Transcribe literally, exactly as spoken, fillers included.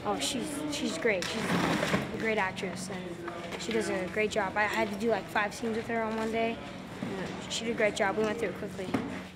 Oh, she's she's great. She's a great actress, and she does a great job. I had to do like five scenes with her on one day. And she did a great job. We went through it quickly.